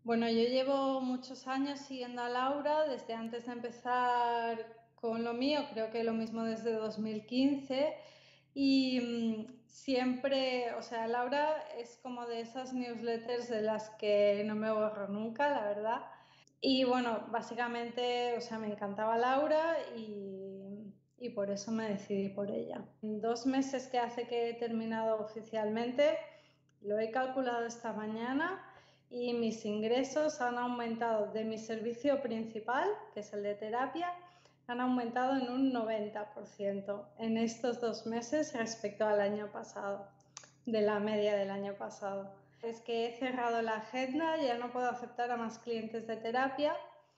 Bueno, yo llevo muchos años siguiendo a Laura desde antes de empezar con lo mío, creo que lo mismo desde 2015 y siempre, o sea, Laura es como de esas newsletters de las que no me borro nunca, la verdad. Y bueno, básicamente, o sea, me encantaba Laura y por eso me decidí por ella. En 2 meses que hace que he terminado oficialmente, lo he calculado esta mañana y mis ingresos han aumentado de mi servicio principal, que es el de terapia, han aumentado en un 90% en estos 2 meses respecto al año pasado, de la media del año pasado. Es que he cerrado la agenda, ya no puedo aceptar a más clientes de terapia.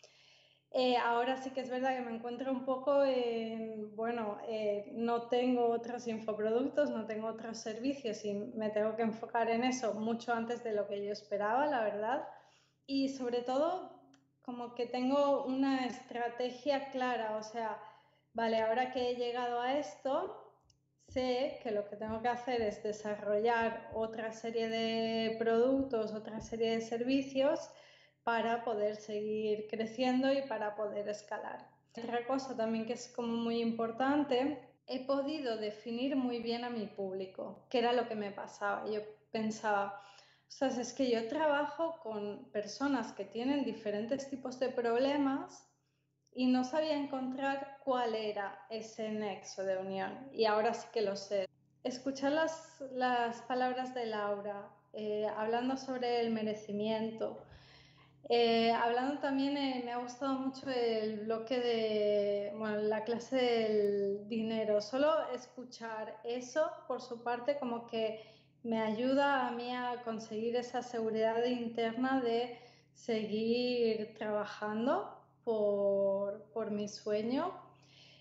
Ahora sí que es verdad que me encuentro un poco en, bueno, no tengo otros infoproductos, no tengo otros servicios y me tengo que enfocar en eso mucho antes de lo que yo esperaba, la verdad. Y sobre todo, como que tengo una estrategia clara, o sea, vale, ahora que he llegado a esto, sé que lo que tengo que hacer es desarrollar otra serie de productos, otra serie de servicios para poder seguir creciendo y para poder escalar. Otra cosa también que es como muy importante, he podido definir muy bien a mi público, que era lo que me pasaba. Yo pensaba, o sea, es que yo trabajo con personas que tienen diferentes tipos de problemas y no sabía encontrar cuál era ese nexo de unión. Y ahora sí que lo sé. Escuchar las palabras de Laura, hablando sobre el merecimiento, hablando también, me ha gustado mucho el bloque de, bueno, la clase del dinero. Solo escuchar eso por su parte como que me ayuda a mí a conseguir esa seguridad interna de seguir trabajando por mi sueño.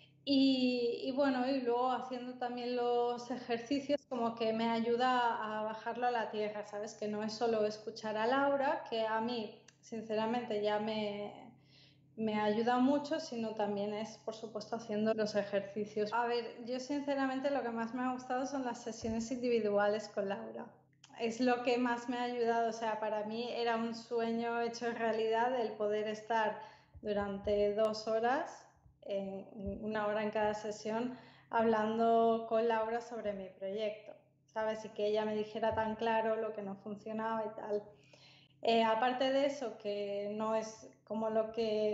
Y bueno, y luego haciendo también los ejercicios como que me ayuda a bajarlo a la tierra, ¿sabes? Que no es solo escuchar a Laura, que a mí, sinceramente, ya me ayuda mucho, sino también es, por supuesto, haciendo los ejercicios. A ver, yo sinceramente lo que más me ha gustado son las sesiones individuales con Laura. Es lo que más me ha ayudado, o sea, para mí era un sueño hecho realidad el poder estar durante 2 horas, una hora en cada sesión, hablando con Laura sobre mi proyecto, ¿sabes? Y que ella me dijera tan claro lo que no funcionaba y tal. Aparte de eso, que no es como lo que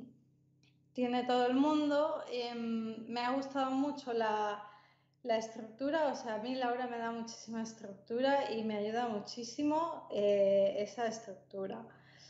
tiene todo el mundo, me ha gustado mucho la estructura, o sea, a mí Laura me da muchísima estructura y me ayuda muchísimo esa estructura.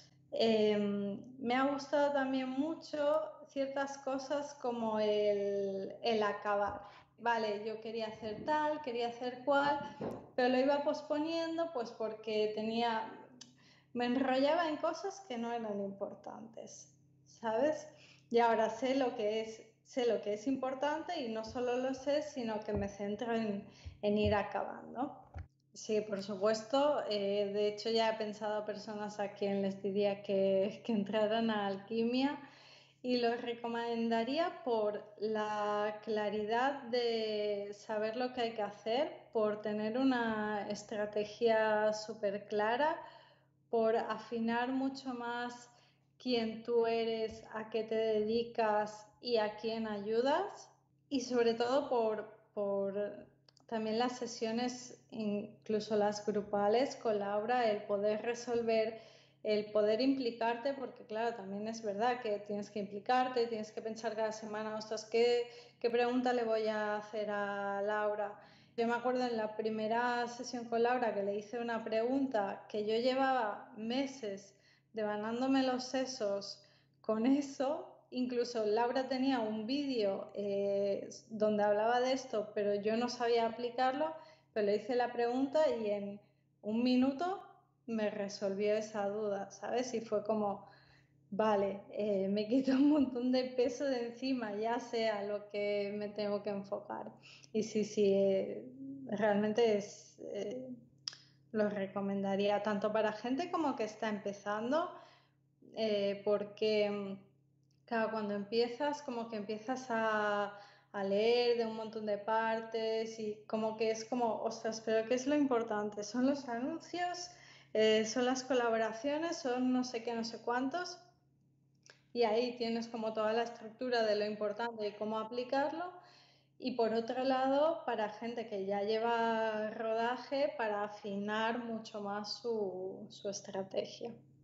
Me ha gustado también mucho ciertas cosas como el acabar. Vale, yo quería hacer tal, quería hacer cual, pero lo iba posponiendo pues porque me enrollaba en cosas que no eran importantes, ¿sabes? Y ahora sé lo que es importante y no solo lo sé, sino que me centro en ir acabando. Sí, por supuesto. De hecho, ya he pensado a personas a quien les diría que entraran a alquimia y los recomendaría por la claridad de saber lo que hay que hacer, por tener una estrategia súper clara, por afinar mucho más quién tú eres, a qué te dedicas y a quién ayudas y sobre todo por también las sesiones, incluso las grupales con Laura, el poder resolver, el poder implicarte, porque claro, también es verdad que tienes que implicarte, tienes que pensar cada semana, ostras, ¿qué pregunta le voy a hacer a Laura? Yo me acuerdo en la primera sesión con Laura que le hice una pregunta que yo llevaba meses devanándome los sesos con eso. Incluso Laura tenía un vídeo donde hablaba de esto, pero yo no sabía aplicarlo, pero le hice la pregunta y en un minuto me resolvió esa duda, ¿sabes? Y fue como, vale, me quito un montón de peso de encima, ya sé a lo que me tengo que enfocar. Y sí, sí, realmente lo recomendaría tanto para gente como que está empezando, porque claro, cuando empiezas, como que empiezas a leer de un montón de partes y como que es como, ostras, pero ¿qué es lo importante? ¿Son los anuncios? Son las colaboraciones, son no sé qué, no sé cuántos, y ahí tienes como toda la estructura de lo importante y cómo aplicarlo. Y por otro lado, para gente que ya lleva rodaje, para afinar mucho más su estrategia.